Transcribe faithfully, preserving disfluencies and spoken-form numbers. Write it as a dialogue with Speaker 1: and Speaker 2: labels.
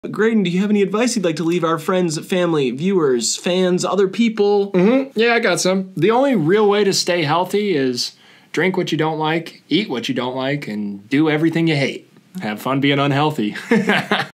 Speaker 1: Graydon, do you have any advice you'd like to leave our friends, family, viewers, fans, other people?
Speaker 2: Mm-hmm. Yeah, I got some. The only real way to stay healthy is drink what you don't like, eat what you don't like, and do everything you hate. Have fun being unhealthy.